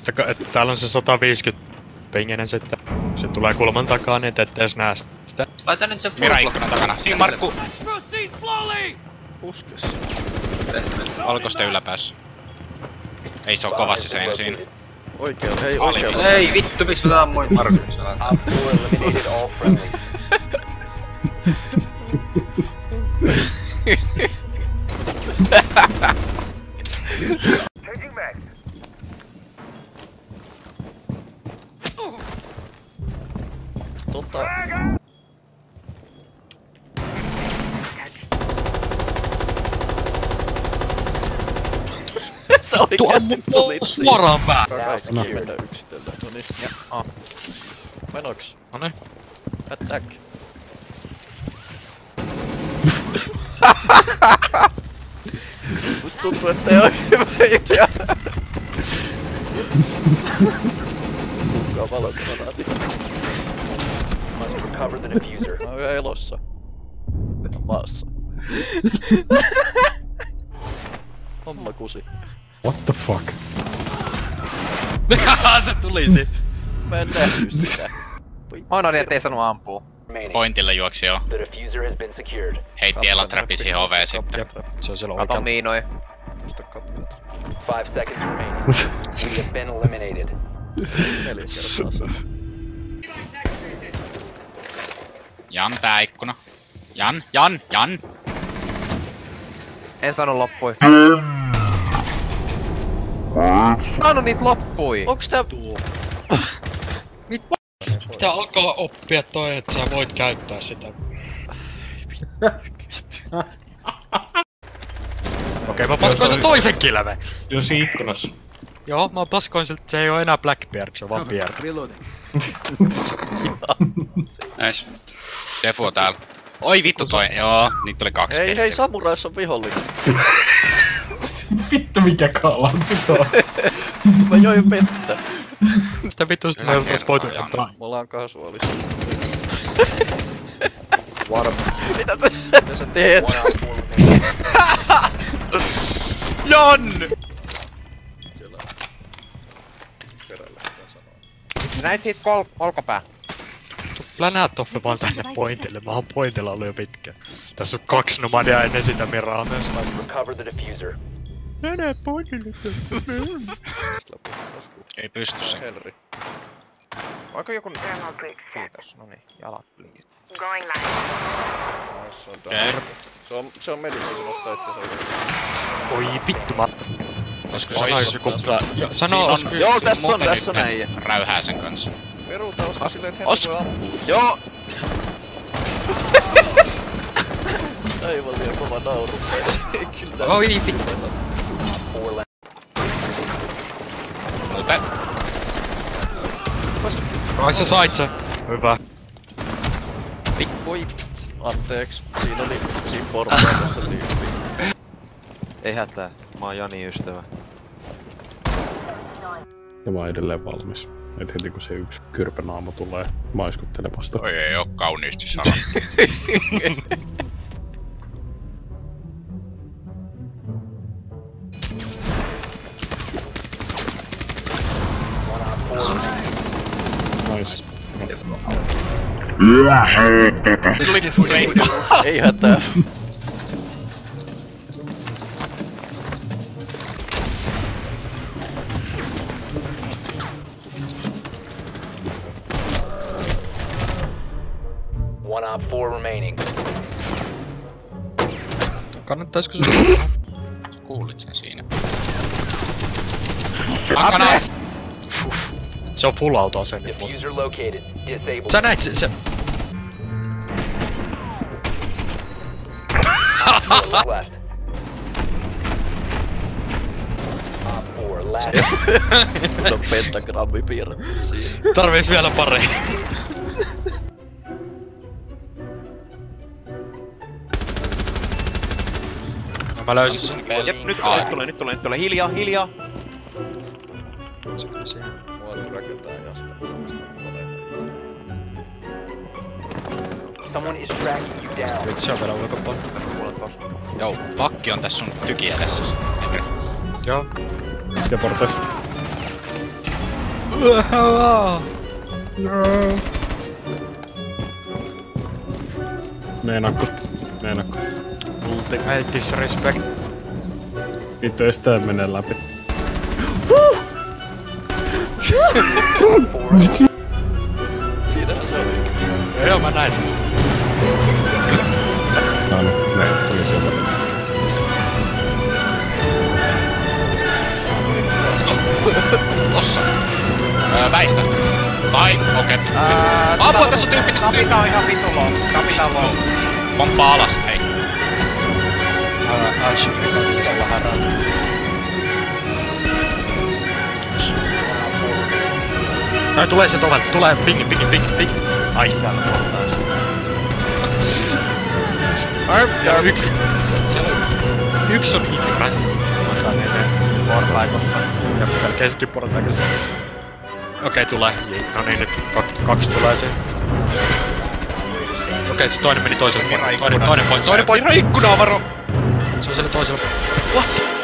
Muistakaa, että täällä on se 150 pinginen sitten. Se tulee kulman takaa, niin ette edes näe sitä. Laita nyt se Mira ikkunan takana. Siinä Markku! Puskessa. Valkoista yläpäässä. Ei se oo kovasti se siinä. Oikealla, hei oikealla. Ei vittu, miksi mä ammuin Markun? Sä oikeesti tulit suoraan päähän! Kaikki mennä yksitellen. Noniin, ja menoks? Noniin. Attack. Musta tuntuu, ettei oo hyvä idea. Kukaan valokranaatit. Mä oon yhä elossa. Ihan maassa. Homma kusi. What the fuck? Se tuli sit. Mä en nähnyt sitä. Oinoin, ettei sanoo ampuu. Pointille juoksi joo. Heitti elatrappi siihen oveen sitten. Se on siellä Kato oikealla. miinoi. Musta kappelet. 5 seconds remaining. We have been eliminated. 4 kertaa sama. Jan tää ikkuna. Jan! En sano loppui. Sano niit loppui! Onks tää... Pitää alkaa oppia toi, että sä voit käyttää sitä. Okei, mä paskoin sen toisen kilven. Jos ikkunassa. Joo, mä paskoin siltä, että se ei oo enää Blackbeard, se on vaan Beard. Näis. Defu on täällä. Oi vittu toi, joo, niitä tuli 2. Hei, samurais on vihollinen. Vittu mikä kalansi taas. Mä join vettä. Sitä vitusta me oltais voitu ottaa. Me ollaan kasuaalissa. Mitä sä teet? Jan! Siellä perällä mitä sanoa. Näit siitä olkapää. Plänää Toffe vaan tänne pointille, mä oon pointilla ollut jo pitkään. Tässä on 2 nomadia ennen sitä Miraa myös. Recover the diffuser. Mene pointille. Ei pysty sen. Henry. Voiko joku... Kiitos, noniin, jalat liikaa. Se on Okei. Se on medici, se nostaa itseänsä oikeesti. Oi vittu mä... Olisiko Sanois sais joku... Sano, Sano, olisiko... Joo, tässä on äijä. Räyhää sen kanssa. Peruuta oska silleen, että Henry voi ampua. Joo! Aivan liian kova nauru. Kyllä. Oi vittu! Muuten. ai sä sait sen. Hyvä. Voi. Anteeks. Siinä oli portaikossa tyyppi. Ei hätää, mä oon Jani ystävä. Ja mä oon edelleen valmis. Et heti kun se yksi kyrpänaamo tulee maiskuttelemasta. Oi ei oo kauniisti sanottu. Nice. Ei hätää. One op 4 remaining. Kannattaisiko se... Kuulit sen siinä. Takana! Se on full auto asenne. Diffuser located. Disabled. Sä näit se... Left. Op 4 last. Mun on pentagrammi piirretty siihen. Tarviis vielä pari. Mä löysin sen. Jep, nyt tulee. Hiljaa. Se kyllä siihen. Mua rakentaa jostain. Someone is tracking you down. Se on vielä ulkopuolella. Joo, pakki on tässä sun tyki edessä. Henri. Joo. Ja portais. Meenakko. Ultimate disrespect. Vittu estää menee läpi. Siinähän se oli. Joo, mä näin sen. Ne tuli sieltä. Tossa. Väistä. Tai, okei. Apua, tässä on tyyppi, tässä on tyyppi. Kapita on ihan vitu low. Kapita low. Pomppaa alas, hei. Se vähän rannan. Ai tulee sieltä ovelta, tulee pingi. Ai siellä on siellä on yksi. Siellä on yksi on hippä. Mä saan eteen portaikosta. Ja siellä keskiportaikossa. Okei, tulee. No niin, nyt kaksi tulee siihen. Okei, se toinen meni toiselle puolelle. Toinen point. Ikkunaa varo! Se on siellä toisella. What?